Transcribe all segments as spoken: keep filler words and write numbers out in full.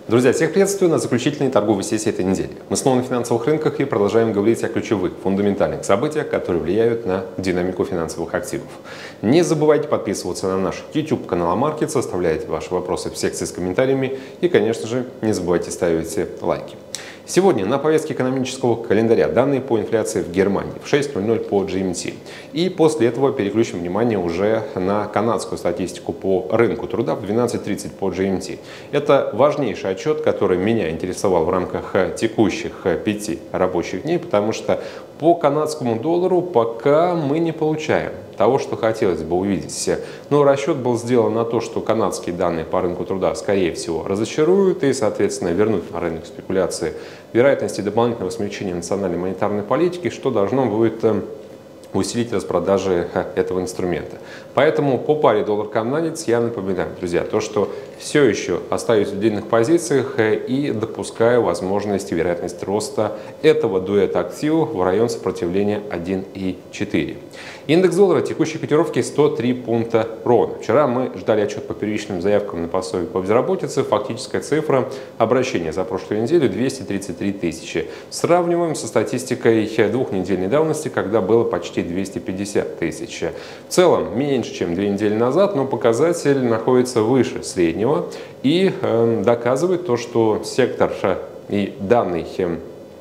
Друзья, всех приветствую на заключительной торговой сессии этой недели. Мы снова на финансовых рынках и продолжаем говорить о ключевых, фундаментальных событиях, которые влияют на динамику финансовых активов. Не забывайте подписываться на наш YouTube-канал Амаркетс, оставляйте ваши вопросы в секции с комментариями и, конечно же, не забывайте ставить лайки. Сегодня на повестке экономического календаря данные по инфляции в Германии в шесть ноль ноль по джи эм ти. И после этого переключим внимание уже на канадскую статистику по рынку труда в двенадцать тридцать по джи эм ти. Это важнейший отчет, который меня интересовал в рамках текущих пяти рабочих дней, потому что по канадскому доллару пока мы не получаем того, что хотелось бы увидеть. Но расчет был сделан на то, что канадские данные по рынку труда, скорее всего, разочаруют и, соответственно, вернут на рынок спекуляции вероятности дополнительного смягчения национальной монетарной политики, что должно будет усилить распродажи этого инструмента. Поэтому по паре доллар-канадец я напоминаю, друзья, то, что все еще остаюсь в длинных позициях и допускаю возможность и вероятность роста этого дуэта активов в район сопротивления один и четыре. Индекс доллара текущей котировки сто три пункта ровно. Вчера мы ждали отчет по первичным заявкам на пособие по безработице. Фактическая цифра обращения за прошлую неделю двести тридцать три тысячи. Сравниваем со статистикой двухнедельной давности, когда было почти двести пятьдесят тысяч. В целом меньше, чем две недели назад, но показатель находится выше среднего и э, доказывает то, что сектор и данный э,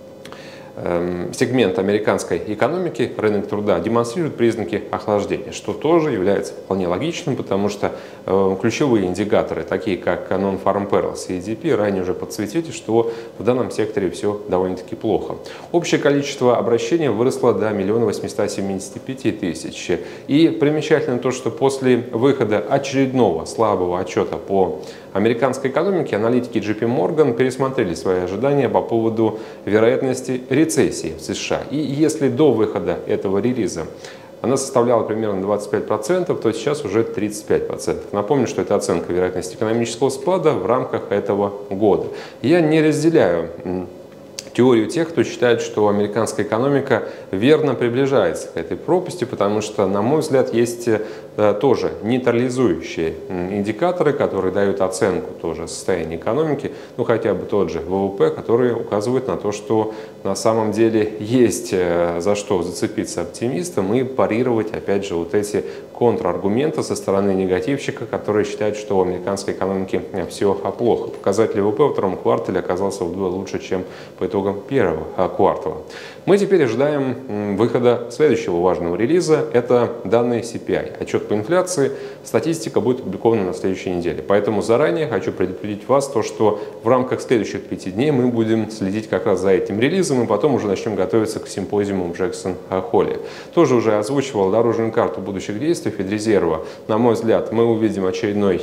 сегмент американской экономики, рынок труда, демонстрирует признаки охлаждения, что тоже является вполне логичным, потому что э, ключевые индикаторы, такие как Non-Farm Payrolls и и ди пи, ранее уже подсветили, что в данном секторе все довольно-таки плохо. Общее количество обращений выросло до один миллион восемьсот семьдесят пять тысяч. И примечательно то, что после выхода очередного слабого отчета по американской экономике аналитики джей пи Morgan пересмотрели свои ожидания по поводу вероятности рецессии в США. И если до выхода этого релиза она составляла примерно двадцать пять процентов, то сейчас уже тридцать пять процентов. Напомню, что это оценка вероятности экономического спада в рамках этого года. Я не разделяю теорию тех, кто считает, что американская экономика верно приближается к этой пропасти, потому что, на мой взгляд, есть тоже нейтрализующие индикаторы, которые дают оценку тоже состояния экономики, ну хотя бы тот же вэ вэ пэ, который указывает на то, что на самом деле есть за что зацепиться оптимистам и парировать, опять же, вот эти контраргументы со стороны негативщика, которые считают, что у американской экономики все плохо. Показатель вэ вэ пэ во втором квартале оказался вдвое лучше, чем по итогам первого квартала. Мы теперь ожидаем выхода следующего важного релиза. Это данные си пи ай. Отчет по инфляции. Статистика будет опубликована на следующей неделе. Поэтому заранее хочу предупредить вас, то, что в рамках следующих пяти дней мы будем следить как раз за этим релизом и потом уже начнем готовиться к симпозиуму в Джексон-Холле. Тоже уже озвучивал дорожную карту будущих действий Федрезерва. На мой взгляд, мы увидим очередной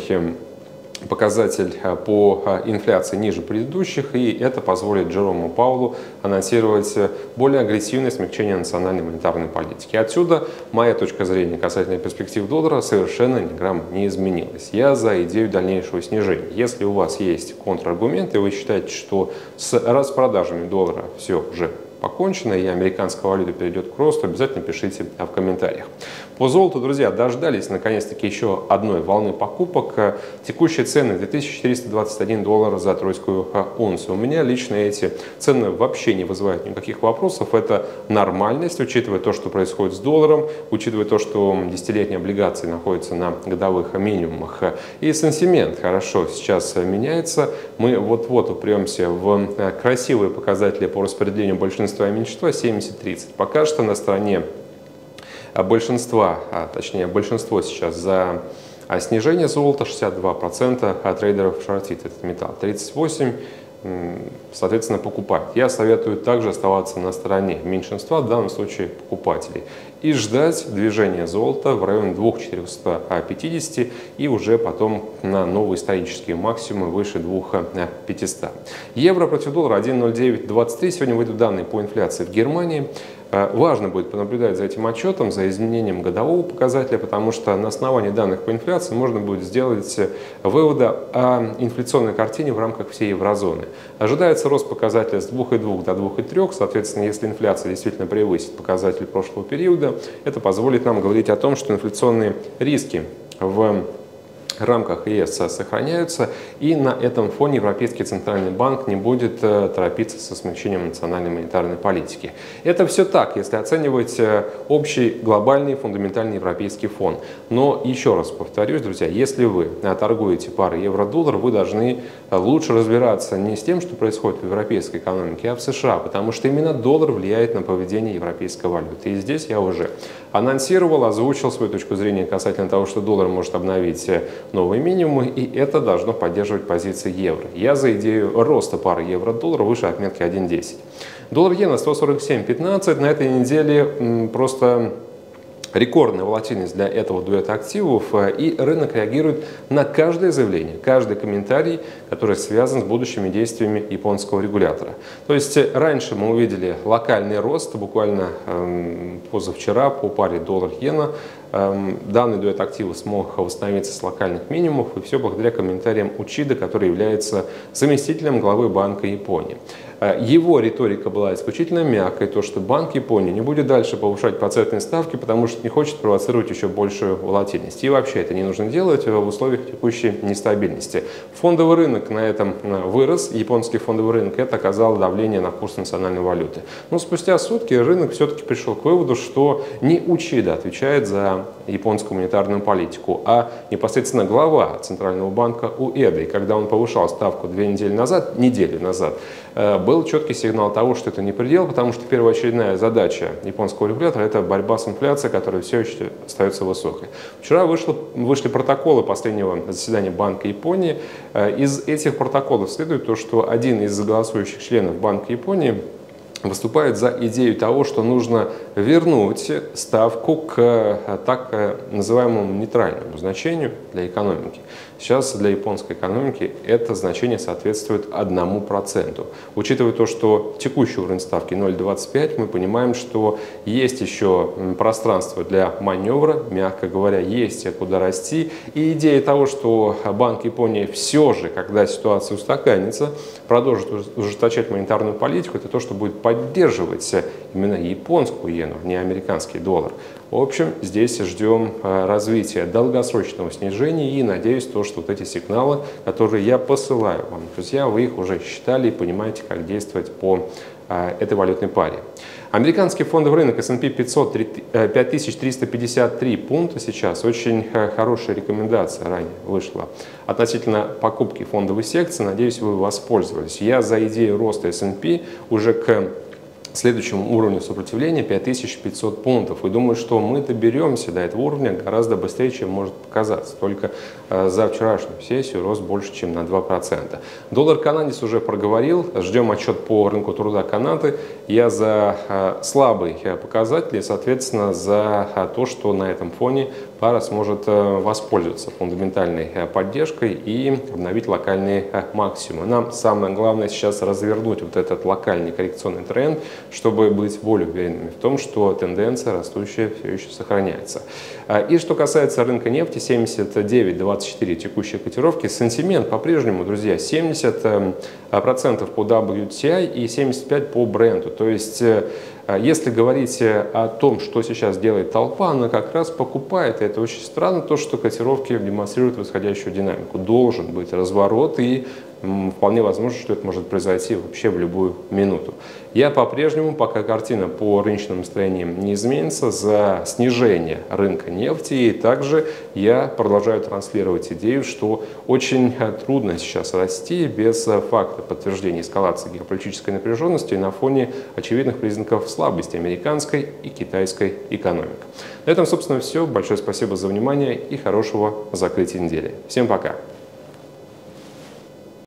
показатель по инфляции ниже предыдущих, и это позволит Джерому Паулу анонсировать более агрессивное смягчение национальной монетарной политики. Отсюда моя точка зрения касательно перспектив доллара совершенно ни грамма не изменилась. Я за идею дальнейшего снижения. Если у вас есть контраргументы, и вы считаете, что с распродажами доллара все уже покончено и американская валюта перейдет к росту, обязательно пишите в комментариях. По золоту, друзья, дождались наконец-таки еще одной волны покупок. Текущие цены две тысячи четыреста двадцать один доллар за тройскую унцию. У меня лично эти цены вообще не вызывают никаких вопросов. Это нормальность, учитывая то, что происходит с долларом, учитывая то, что десятилетние облигации находятся на годовых минимумах. И сентимент хорошо сейчас меняется. Мы вот-вот упремся в красивые показатели по распределению большинства и меньшинства семьдесят тридцать. Пока что на стороне большинства, а точнее большинство сейчас за снижение золота, шестьдесят два процента трейдеров шортит этот металл, тридцать восемь процентов соответственно покупать. Я советую также оставаться на стороне меньшинства, в данном случае покупателей, и ждать движения золота в районе двух тысяч четырёхсот пятидесяти и уже потом на новые исторические максимумы выше двух тысяч пятисот. Евро против доллара один ноль девять двадцать три. Сегодня выйдут данные по инфляции в Германии. Важно будет понаблюдать за этим отчетом, за изменением годового показателя, потому что на основании данных по инфляции можно будет сделать выводы о инфляционной картине в рамках всей еврозоны. Ожидается рост показателя с двух целых двух десятых до двух целых трех десятых. Соответственно, если инфляция действительно превысит показатель прошлого периода, это позволит нам говорить о том, что инфляционные риски в рамках ЕС сохраняются, и на этом фоне Европейский центральный банк не будет торопиться со смягчением национальной монетарной политики. Это все так, если оценивать общий глобальный фундаментальный европейский фон. Но еще раз повторюсь, друзья, если вы торгуете парой евро-доллар, вы должны лучше разбираться не с тем, что происходит в европейской экономике, а в США, потому что именно доллар влияет на поведение европейской валюты. И здесь я уже анонсировал, озвучил свою точку зрения касательно того, что доллар может обновить новые минимумы, и это должно поддерживать позиции евро. Я за идею роста пары евро-доллара выше отметки один десять. Доллар-иена сто сорок семь пятнадцать. На этой неделе просто рекордная волатильность для этого дуэта активов, и рынок реагирует на каждое заявление, каждый комментарий, который связан с будущими действиями японского регулятора. То есть раньше мы увидели локальный рост, буквально э, позавчера по паре доллар-иена. Данный дуэт активов смог восстановиться с локальных минимумов, и все благодаря комментариям Учида, который является заместителем главы Банка Японии. Его риторика была исключительно мягкой, то, что Банк Японии не будет дальше повышать процентные ставки, потому что не хочет провоцировать еще большую волатильность. И вообще это не нужно делать в условиях текущей нестабильности. Фондовый рынок на этом вырос, японский фондовый рынок, это оказало давление на курс национальной валюты. Но спустя сутки рынок все-таки пришел к выводу, что не Учида отвечает за японскую монетарную политику, а непосредственно глава Центрального банка Уэда. И когда он повышал ставку две недели назад, неделю назад, был четкий сигнал того, что это не предел, потому что первоочередная задача японского регулятора – это борьба с инфляцией, которая все еще остается высокой. Вчера вышло, вышли протоколы последнего заседания Банка Японии. Из этих протоколов следует то, что один из голосующих членов Банка Японии выступает за идею того, что нужно вернуть ставку к так называемому нейтральному значению для экономики. Сейчас для японской экономики это значение соответствует одному проценту. Учитывая то, что текущий уровень ставки ноль целых двадцать пять сотых, мы понимаем, что есть еще пространство для маневра, мягко говоря, есть куда расти. И идея того, что Банк Японии все же, когда ситуация устаканится, продолжит ужесточать монетарную политику, это то, что будет поддерживать именно японскую иену, не американский доллар. В общем, здесь ждем развития долгосрочного снижения и надеюсь, то, что вот эти сигналы, которые я посылаю вам, друзья, вы их уже считали и понимаете, как действовать по этой валютной паре. Американский фондовый рынок эс энд пи пятьсот пять тысяч триста пятьдесят три пункта сейчас. Очень хорошая рекомендация ранее вышла относительно покупки фондовой секции. Надеюсь, вы воспользовались. Я за идею роста эс энд пи уже к следующему уровню сопротивления пять тысяч пятьсот пунктов. И думаю, что мы доберемся до этого уровня гораздо быстрее, чем может показаться. Только э, за вчерашнюю сессию рост больше, чем на два процента. Доллар-канадец уже проговорил. Ждем отчет по рынку труда Канады. Я за э, слабый показатель и, соответственно, за э, то, что на этом фоне пара сможет э, воспользоваться фундаментальной э, поддержкой и обновить локальные э, максимумы. Нам самое главное сейчас развернуть вот этот локальный коррекционный тренд, чтобы быть более уверенными в том, что тенденция растущая все еще сохраняется. И что касается рынка нефти, семьдесят девять двадцать четыре текущие котировки, сентимент по-прежнему, друзья, семьдесят процентов по дабл ю ти ай и семьдесят пять процентов по бренту. То есть, если говорить о том, что сейчас делает толпа, она как раз покупает. И это очень странно, то, что котировки демонстрируют восходящую динамику. Должен быть разворот, и вполне возможно, что это может произойти вообще в любую минуту. Я по-прежнему, пока картина по рыночным настроениям не изменится, за снижение рынка нефти. И также я продолжаю транслировать идею, что очень трудно сейчас расти без факта подтверждения эскалации геополитической напряженности на фоне очевидных признаков слабости американской и китайской экономик. На этом, собственно, все. Большое спасибо за внимание и хорошего закрытия недели. Всем пока!